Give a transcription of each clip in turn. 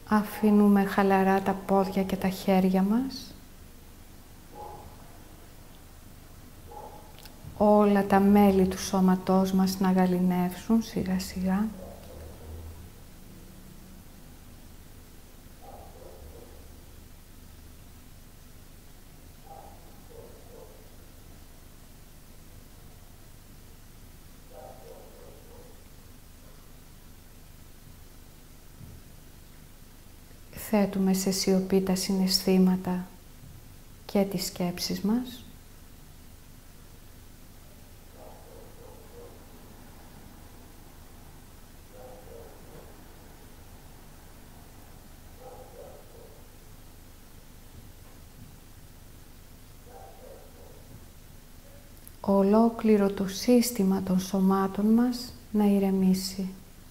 Αφήνουμε χαλαρά τα πόδια και τα χέρια μας. Όλα τα μέλη του σώματός μας να γαληνεύσουν σιγά σιγά. Θέτουμε σε σιωπή τα συναισθήματα και τις σκέψεις μας. Ολόκληρο το σύστημα των σωμάτων μας να ηρεμήσει.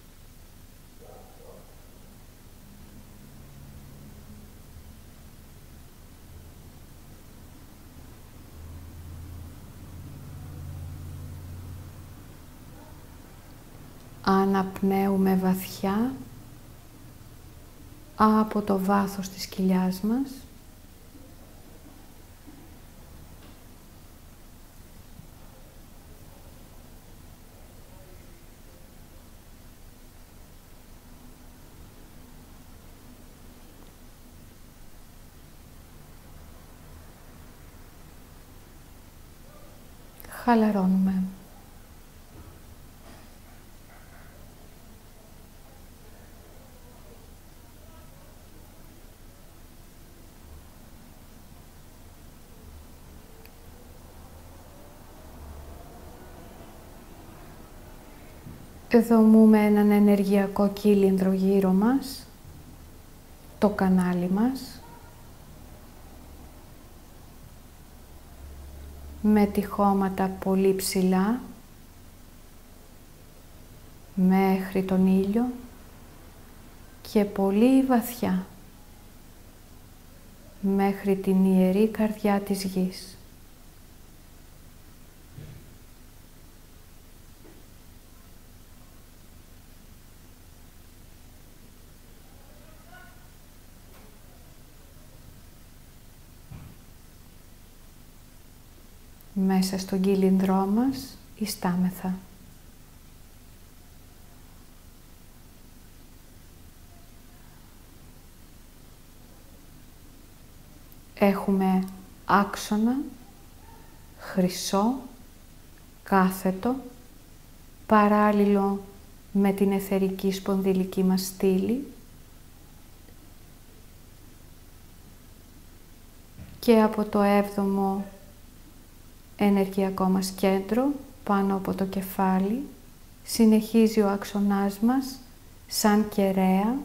Αναπνέουμε βαθιά από το βάθος της κοιλιάς μας. Χαλαρώνουμε. Δομούμε έναν ενεργειακό κύλινδρο γύρω μας, το κανάλι μας, με τυχώματα πολύ ψηλά, μέχρι τον ήλιο και πολύ βαθιά, μέχρι την ιερή καρδιά της γης. Μέσα στον κύλινδρό μας ιστάμεθα. Έχουμε άξονα, χρυσό, κάθετο, παράλληλο με την αιθερική σπονδυλική μας στήλη και από το 7ο ενεργειακό μας κέντρο, πάνω από το κεφάλι, συνεχίζει ο άξονάς μας σαν κεραία,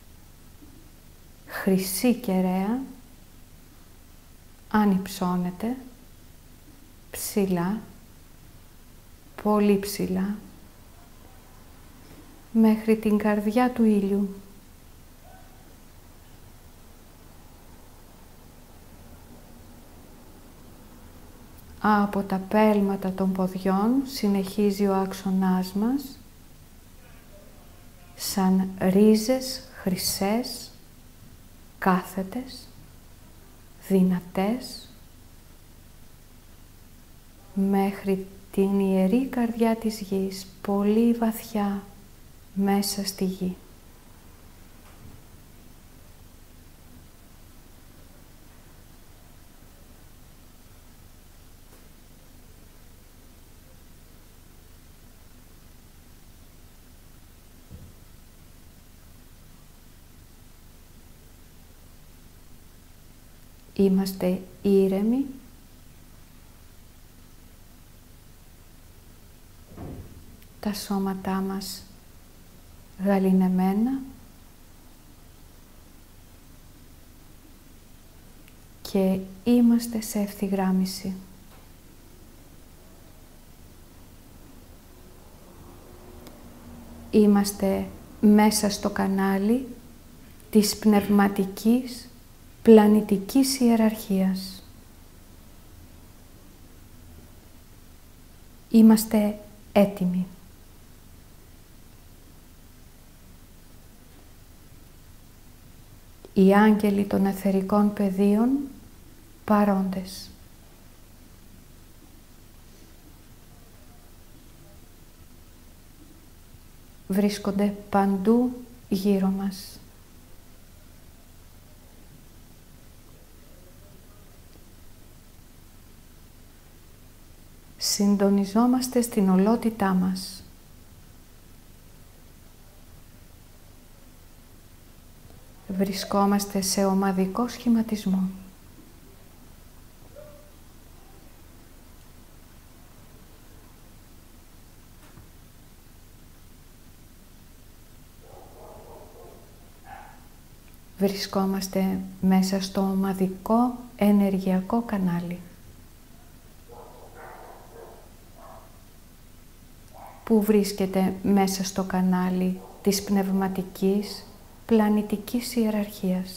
χρυσή κεραία, ανυψώνεται, ψηλά, πολύ ψηλά, μέχρι την καρδιά του ήλιου. Από τα πέλματα των ποδιών συνεχίζει ο άξονάς μας σαν ρίζες χρυσές, κάθετες, δυνατές, μέχρι την ιερή καρδιά της γης, πολύ βαθιά μέσα στη γη. Είμαστε ήρεμοι, τα σώματά μας γαληνεμένα και είμαστε σε ευθυγράμμιση. Είμαστε μέσα στο κανάλι της πνευματικής πλανητικής ιεραρχίας. Είμαστε έτοιμοι. Οι άγγελοι των αιθερικών πεδίων παρόντες. Βρίσκονται παντού γύρω μας. Συντονιζόμαστε στην ολότητά μας. Βρισκόμαστε σε ομαδικό σχηματισμό. Βρισκόμαστε μέσα στο ομαδικό ενεργειακό κανάλι, που βρίσκεται μέσα στο κανάλι της πνευματικής πλανητικής ιεραρχίας.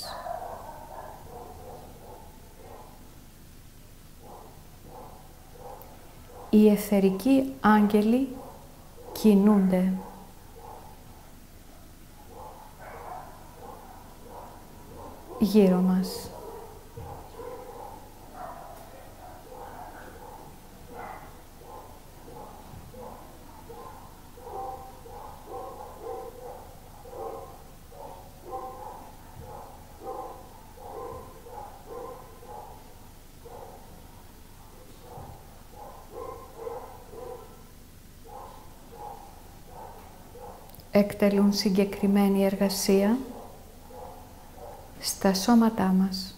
Οι αιθερικοί άγγελοι κινούνται. Γύρω μας. Εκτελούν συγκεκριμένη εργασία στα σώματά μας.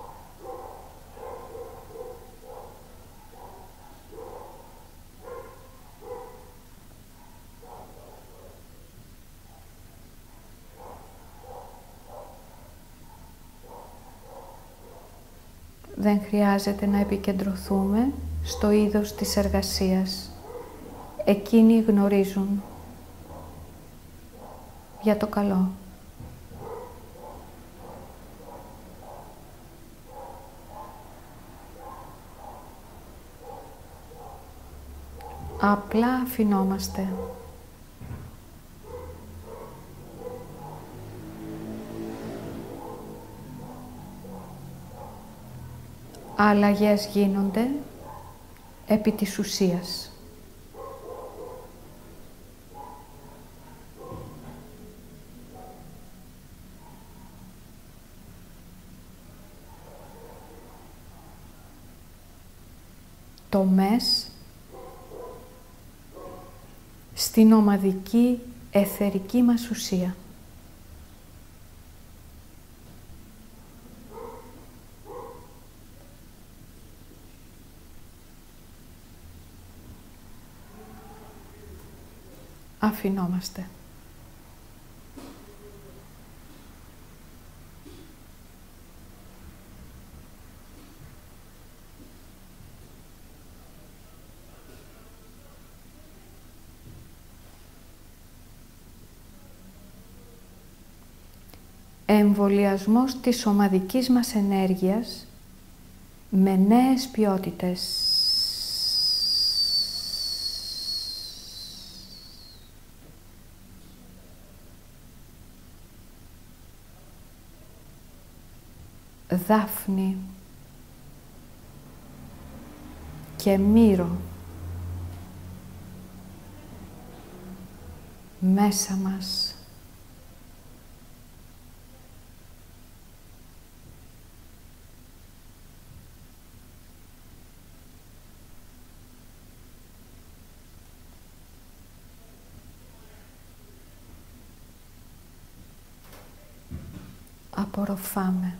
Δεν χρειάζεται να επικεντρωθούμε στο είδος της εργασίας. Εκείνοι γνωρίζουν για το καλό. Απλά αφινόμαστε. Αλλαγές γίνονται επί της ουσίας. Το μες στην ομαδική αιθερική μας ουσία. Αφινόμαστε. Εμβολιασμός της ομαδικής μας ενέργειας με νέες ποιότητες. Δάφνη και μύρο μέσα μας. Απορροφάμε.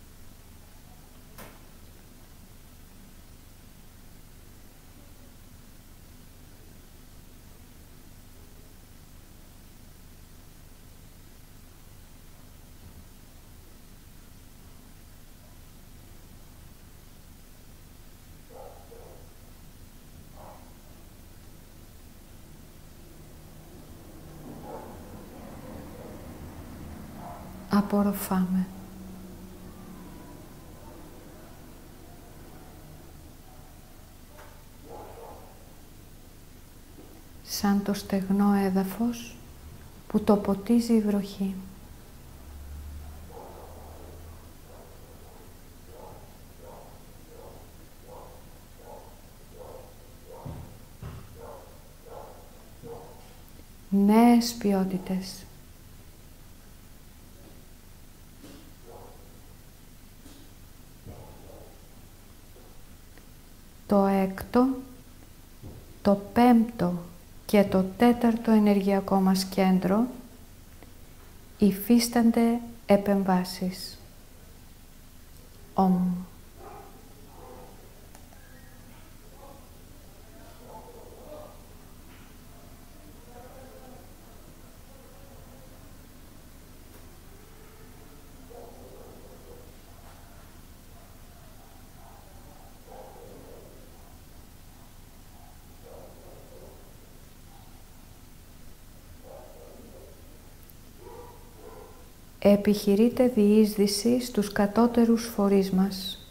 Απορροφάμε. Σαν το στεγνό έδαφος που το ποτίζει η βροχή. νέες ποιότητες. Το έκτο, το πέμπτο και το τέταρτο ενεργειακό μας κέντρο υφίστανται επεμβάσεις. Ομ. Επιχειρείται διείσδυση στους κατώτερους φορείς μας.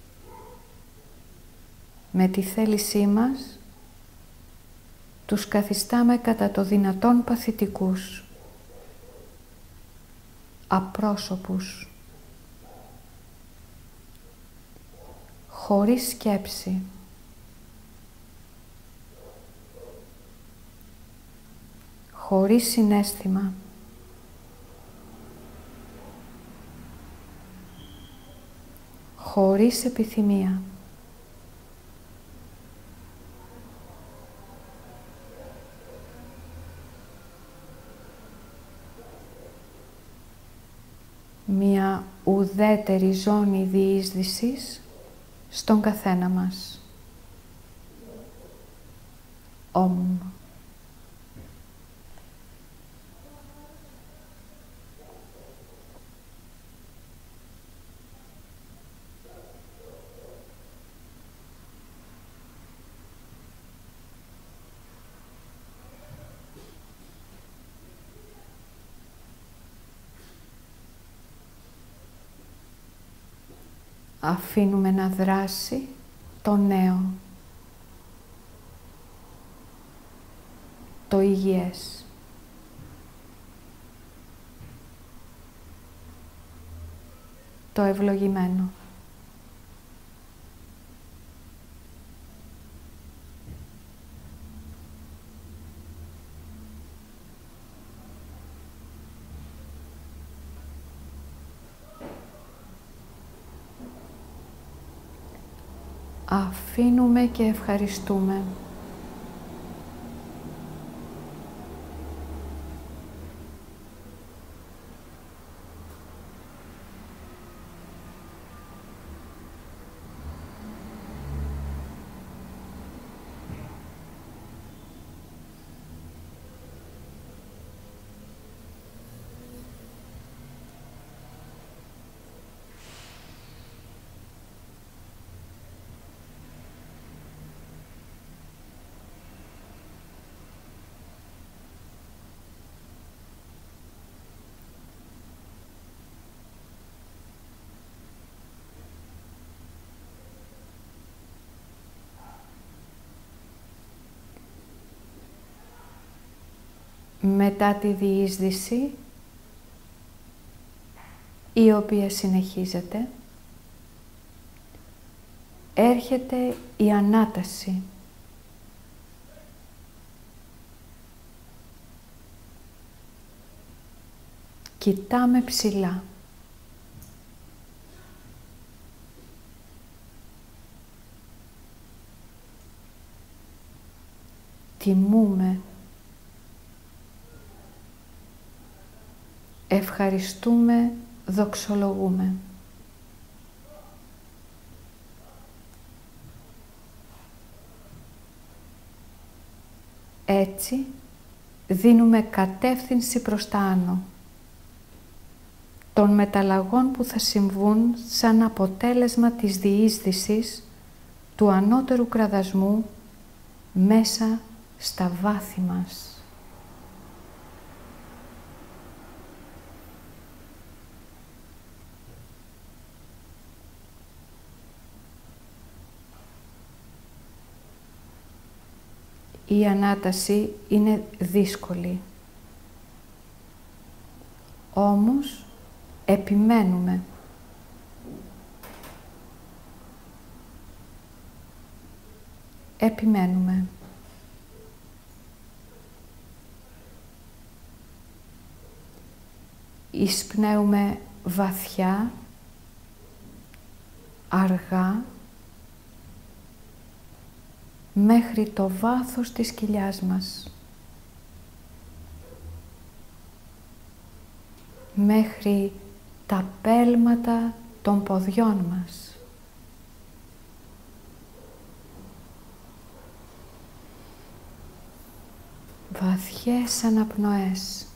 Με τη θέλησή μας, τους καθιστάμε κατά το δυνατόν παθητικούς, απρόσωπους, χωρίς σκέψη, χωρίς συναίσθημα, χωρίς επιθυμία. Μια ουδέτερη ζώνη διείσδυσης στον καθένα μας. Ομ. Αφήνουμε να δράσει το νέο, το υγιές. Το ευλογημένο. Αφήνουμε και ευχαριστούμε. Μετά τη διείσδυση, η οποία συνεχίζεται, έρχεται η ανάταση. Κοιτάμε ψηλά. Τιμούμε. Ευχαριστούμε, δοξολογούμε. Έτσι, δίνουμε κατεύθυνση προς τα άνω, των μεταλλαγών που θα συμβούν σαν αποτέλεσμα της διείσδυσης του ανώτερου κραδασμού μέσα στα βάθη μας. Η ανάταση είναι δύσκολη. Όμως, επιμένουμε. Επιμένουμε. Εισπνέουμε βαθιά, αργά, μέχρι το βάθος της κοιλιάς μας. Μέχρι τα πέλματα των ποδιών μας. Βαθιές αναπνοές.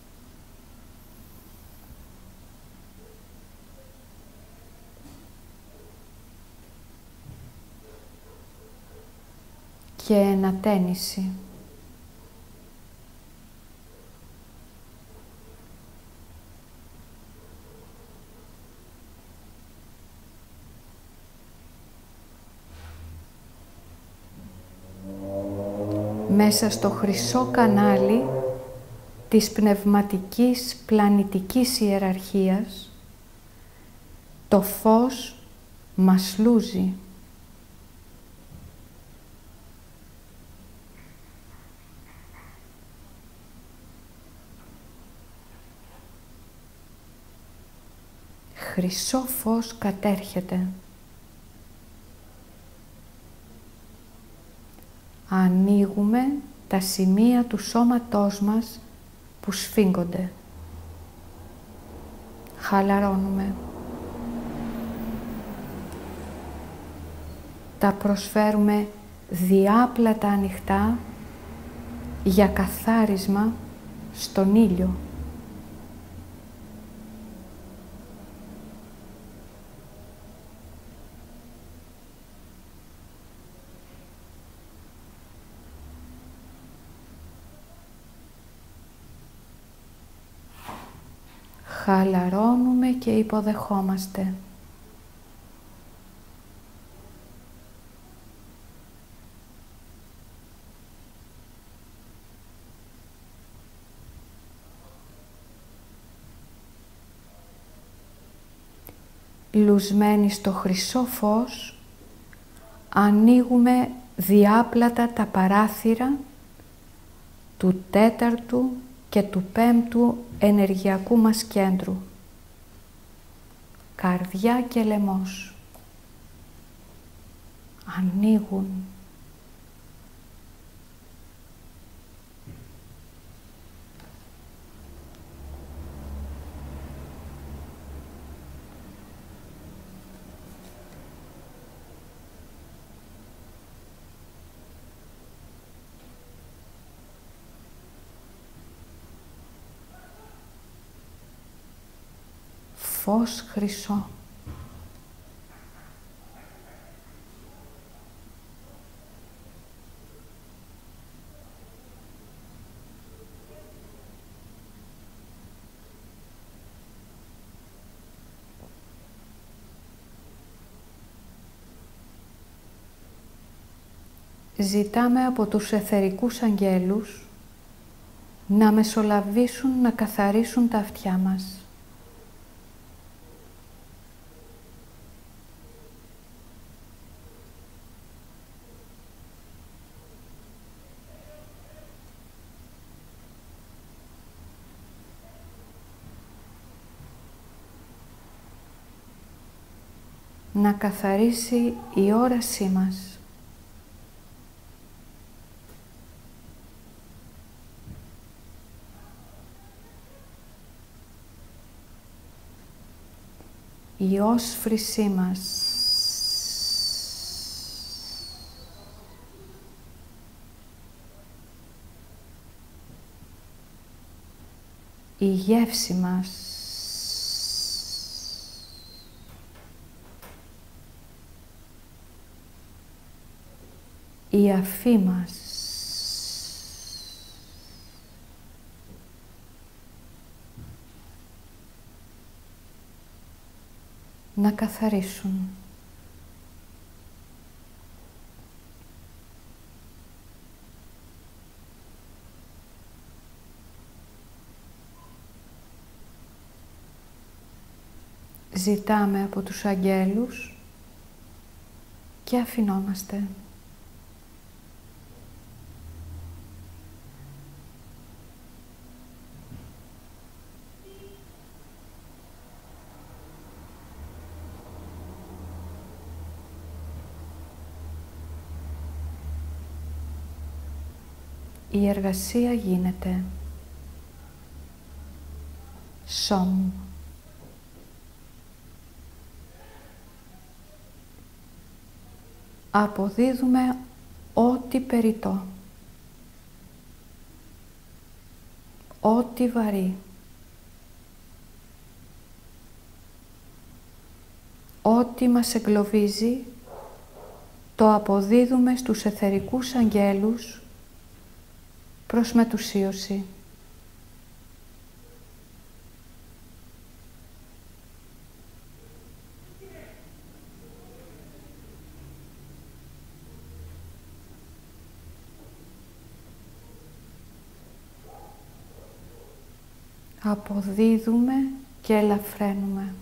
Και ανατένιση. Μέσα στο χρυσό κανάλι της πνευματικής πλανητικής ιεραρχίας, το φως μας λούζει. Χρυσό φως κατέρχεται. Ανοίγουμε τα σημεία του σώματός μας που σφίγγονται. Χαλαρώνουμε. Τα προσφέρουμε διάπλατα ανοιχτά για καθάρισμα στον ήλιο. Χαλαρώνουμε και υποδεχόμαστε. Λουσμένοι στο χρυσό φως, ανοίγουμε διάπλατα τα παράθυρα του τέταρτου και του πέμπτου ενεργειακού μας κέντρου. Καρδιά και λαιμός. Ανοίγουν. Φως χρυσό. Ζητάμε από τους αιθερικούς αγγέλους να μεσολαβήσουν, να καθαρίσουν τα αυτιά μας. Να καθαρίσει η όρασή μας. Η όσφρησή μας. Η γεύση μας. Η αφή μας. Να καθαρίσουν. Ζητάμε από τους αγγέλους και αφινόμαστε. η εργασία γίνεται. Σομ. Αποδίδουμε ό,τι περιττό, ό,τι βαρύ, ό,τι μας εγκλωβίζει, το αποδίδουμε στους αιθερικούς αγγέλους προς μετουσίωση. Αποδίδουμε και ελαφραίνουμε.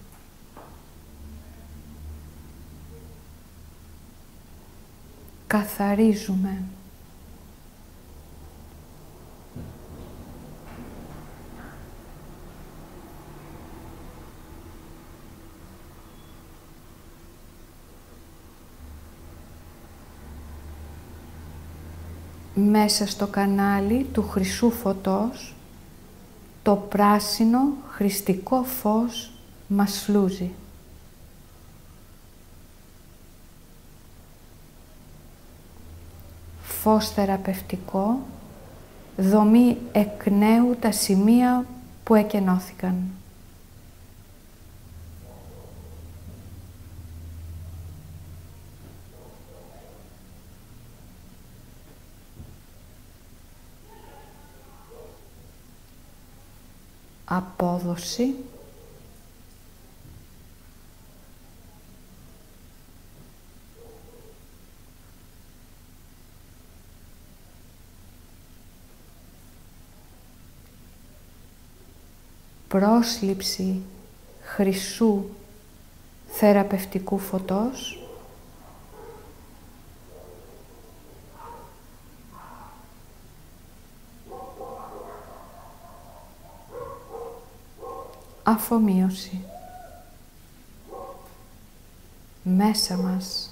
Καθαρίζουμε. Μέσα στο κανάλι του χρυσού φωτός, το πράσινο χρηστικό φως μας φλούζει. Φως θεραπευτικό δομεί εκ νέου τα σημεία που εκενώθηκαν. Απόδοση, πρόσληψη χρυσού θεραπευτικού φωτός, αφομοίωση μέσα μας.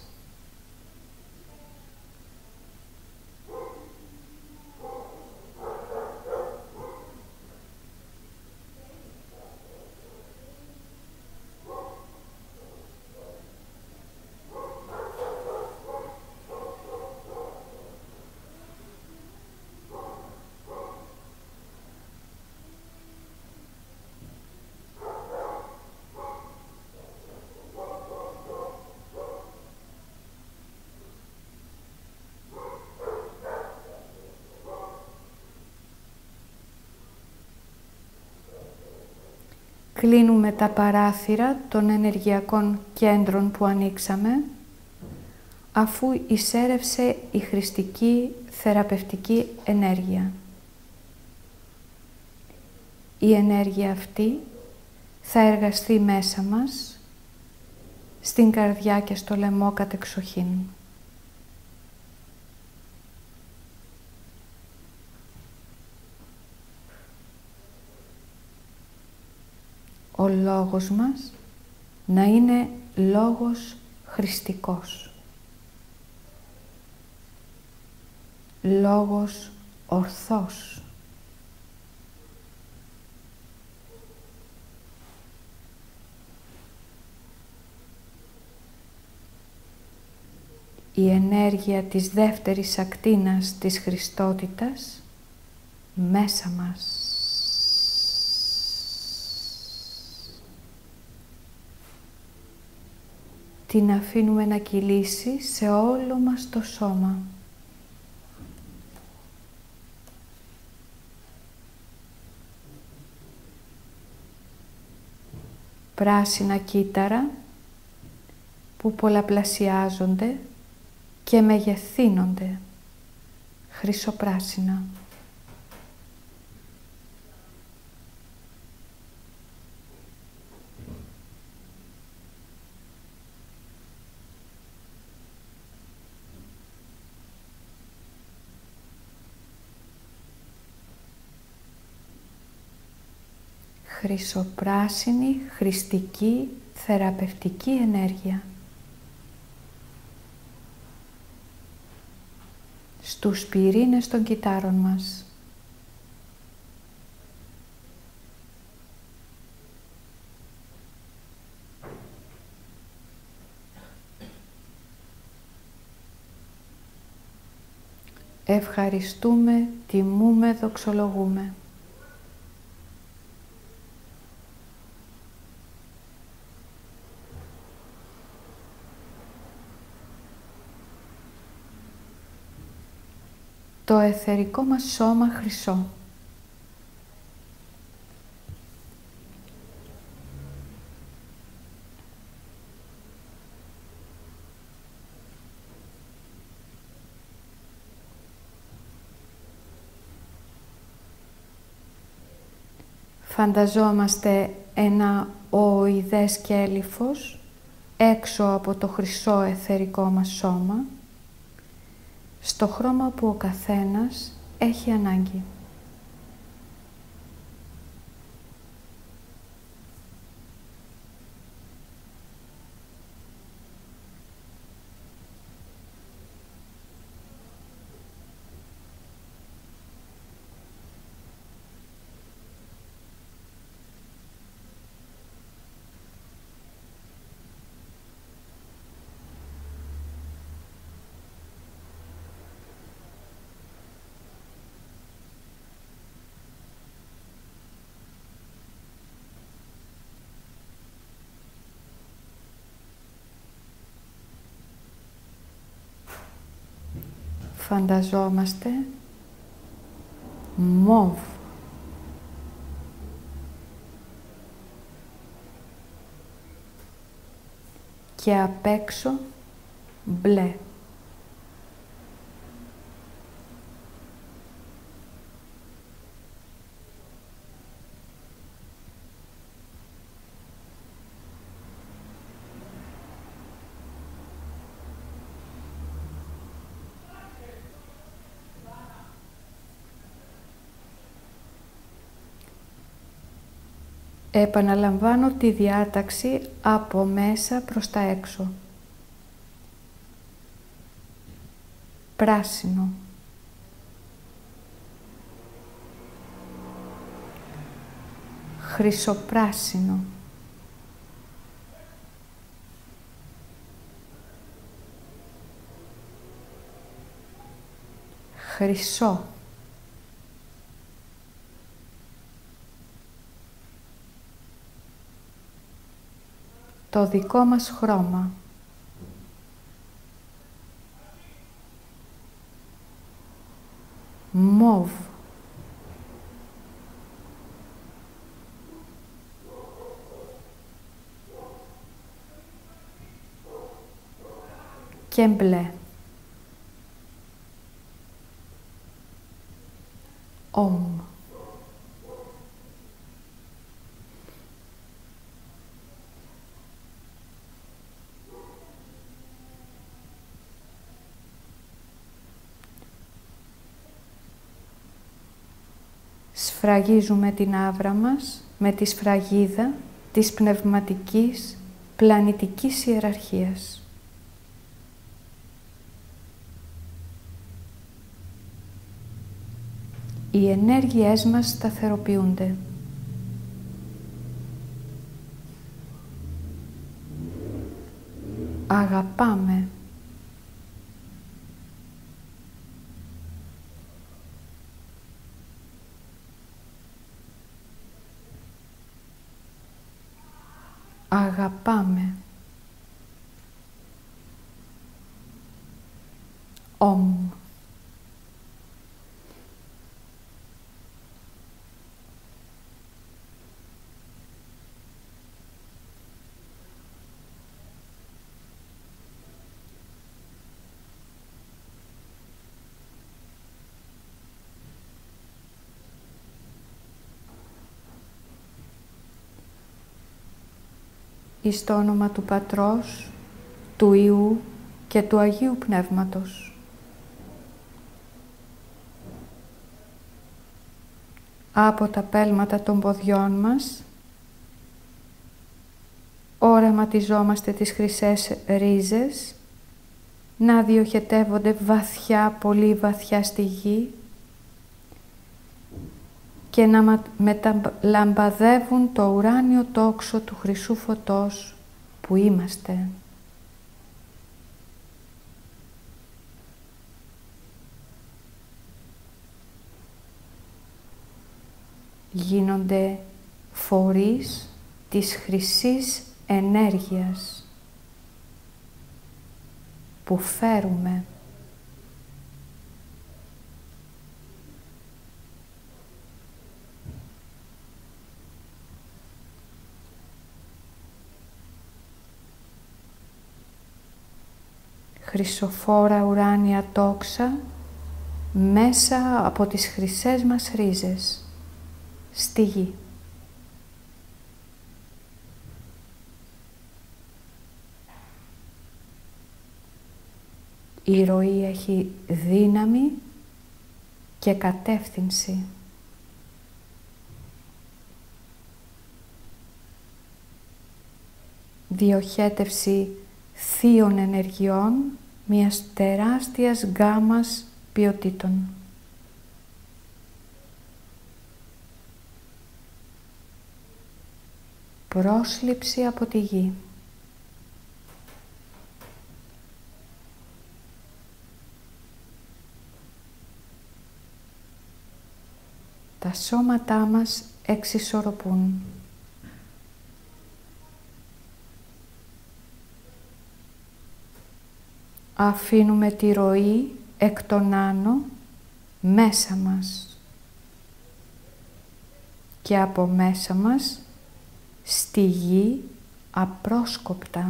Κλείνουμε τα παράθυρα των ενεργειακών κέντρων που ανοίξαμε, αφού εισέρευσε η χρηστική θεραπευτική ενέργεια. Η ενέργεια αυτή θα εργαστεί μέσα μας, στην καρδιά και στο λαιμό κατεξοχήν. Ο λόγος μας να είναι λόγος χρηστικός. Λόγος ορθός. Η ενέργεια της δεύτερης ακτίνας της Χριστότητας μέσα μας. Την αφήνουμε να κυλήσει σε όλο μας το σώμα. Πράσινα κύτταρα που πολλαπλασιάζονται και μεγεθύνονται, χρυσοπράσινα. Χρυσοπράσινη, χρηστική, θεραπευτική ενέργεια. στους πυρήνες των κυτάρων μας. Ευχαριστούμε, τιμούμε, δοξολογούμε. Το αιθερικό μας σώμα χρυσό. Φανταζόμαστε ένα οοειδές κέλυφος έξω από το χρυσό αιθερικό μας σώμα, στο χρώμα που ο καθένας έχει ανάγκη. Φανταζόμαστε μόβ. Και απ' έξω μπλε. Επαναλαμβάνω τη διάταξη από μέσα προς τα έξω. Πράσινο. Χρυσοπράσινο. Χρυσό. Το δικό μας χρώμα. Μόβ. Και μπλε. Ομ. Σφραγίζουμε την άβρα μας με τη σφραγίδα της πνευματικής πλανητικής ιεραρχίας. Οι ενέργειές μας σταθεροποιούνται. Αγαπάμε. Αγαπάμε. Ομ. Εις το όνομα του Πατρός, του Υιού και του Αγίου Πνεύματος. Από τα πέλματα των ποδιών μας, οραματιζόμαστε τις χρυσές ρίζες να διοχετεύονται βαθιά, πολύ βαθιά στη γη και να μεταλαμπαδεύουν το ουράνιο τόξο του χρυσού φωτός που είμαστε. Γίνονται φορείς της χρυσής ενέργειας που φέρουμε. Χρυσοφόρα ουράνια τόξα μέσα από τις χρυσές μας ρίζες στη γη. Η ροή έχει δύναμη και κατεύθυνση. Διοχέτευση θείων ενεργειών μιας τεράστιας γκάμας ποιοτήτων. Πρόσληψη από τη γη. Τα σώματά μας εξισορροπούν. Αφήνουμε τη ροή εκ των άνω μέσα μας και από μέσα μας στη γη απρόσκοπτα.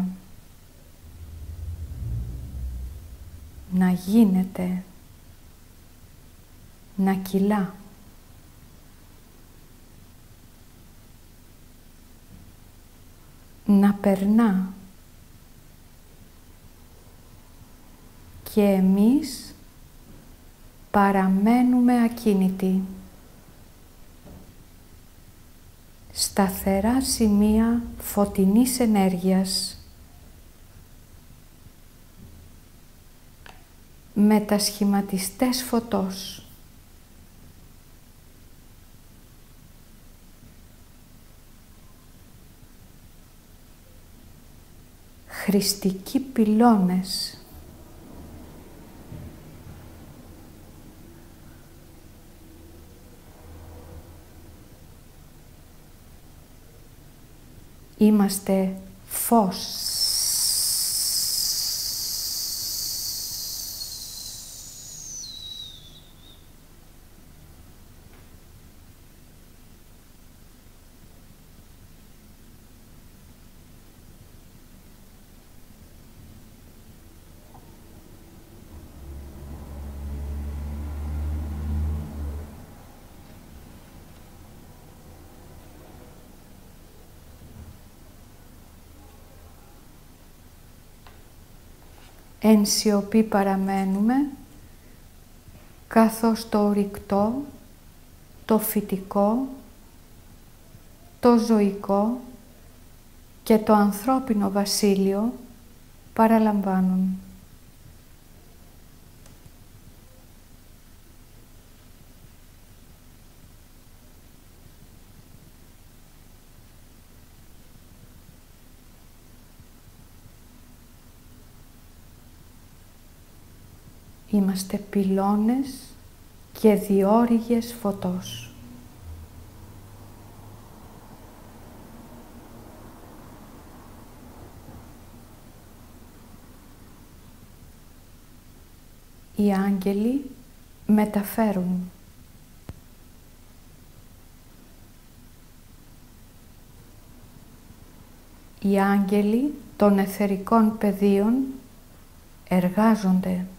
Να γίνεται, να κυλά. Να περνά. Και εμείς παραμένουμε ακίνητοι. Σταθερά σημεία φωτεινής ενέργειας, μετασχηματιστές φωτός. Χριστικοί πυλώνες. Είμαστε φως. Εν σιωπή παραμένουμε, καθώς το ορυκτό, το φυτικό, το ζωικό και το ανθρώπινο βασίλειο παραλαμβάνουν. Είμαστε πυλώνες και διόρυγες φωτός. Οι άγγελοι μεταφέρουν. Οι άγγελοι των αιθερικών πεδίων εργάζονται.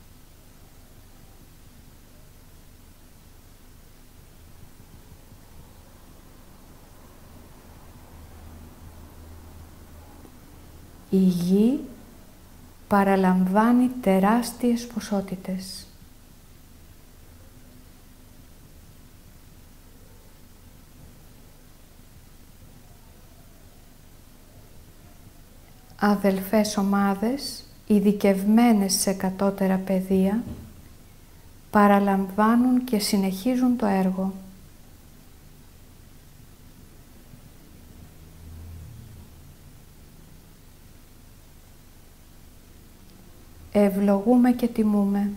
Η γη παραλαμβάνει τεράστιες ποσότητες. Αδελφές ομάδες ειδικευμένες σε κατώτερα πεδία, παραλαμβάνουν και συνεχίζουν το έργο. Ευλογούμε και τιμούμε.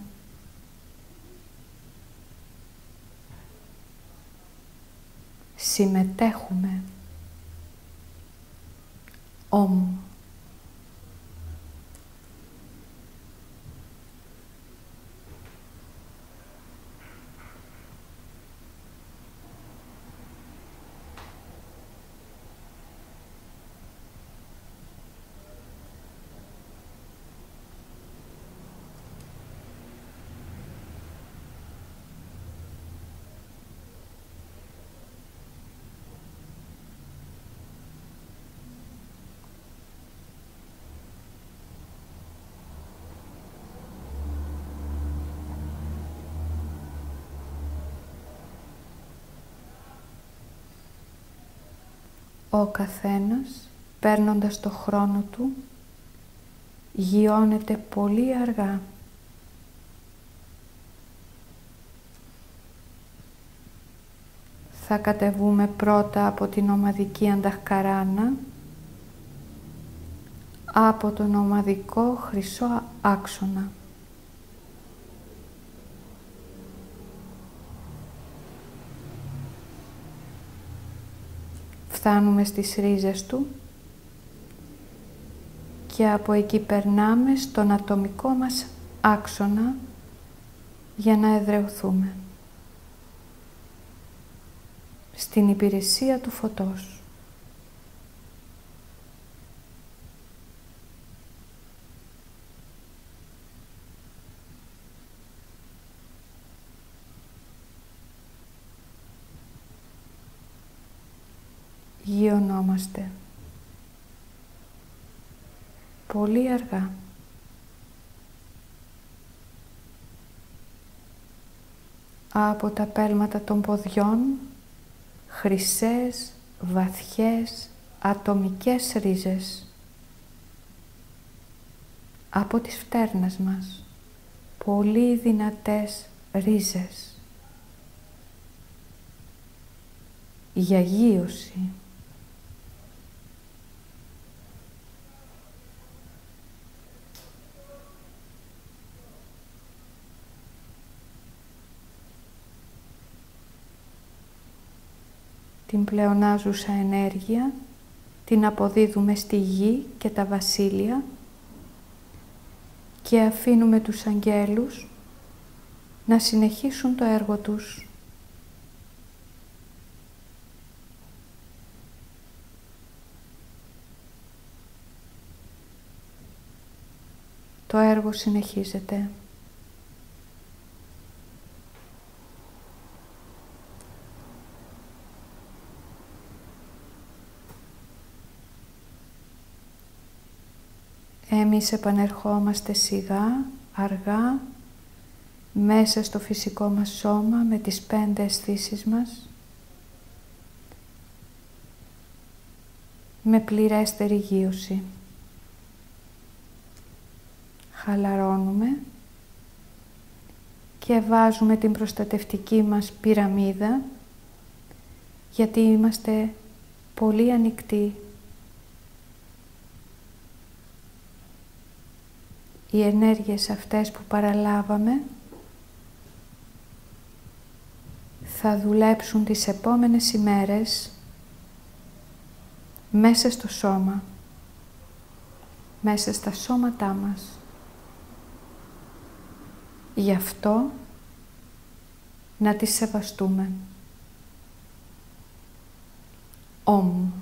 Συμμετέχουμε. Ομ. Ο καθένας, παίρνοντας το χρόνο του, γιώνεται πολύ αργά. Θα κατεβούμε πρώτα από την ομαδική Ανταχκαράνα, από τον ομαδικό χρυσό άξονα. Φτάνουμε στις ρίζες του και από εκεί περνάμε στον ατομικό μας άξονα για να εδραιωθούμε στην υπηρεσία του φωτός. Γιωνόμαστε πολύ αργά. Από τα πέλματα των ποδιών, χρυσές, βαθιές, ατομικές ρίζες. Από τις φτέρνες μας, πολύ δυνατές ρίζες. Για γείωση. Την πλεονάζουσα ενέργεια την αποδίδουμε στη γη και τα βασίλεια και αφήνουμε τους αγγέλους να συνεχίσουν το έργο τους. Το έργο συνεχίζεται. Εμείς επανερχόμαστε σιγά, αργά, μέσα στο φυσικό μας σώμα με τις 5 αισθήσεις μας, με πληρέστερη γείωση. Χαλαρώνουμε και βάζουμε την προστατευτική μας πυραμίδα, γιατί είμαστε πολύ ανοιχτοί. Οι ενέργειες αυτές που παραλάβαμε θα δουλέψουν τις επόμενες ημέρες μέσα στο σώμα, μέσα στα σώματά μας. Γι' αυτό να τις σεβαστούμε. Ομ.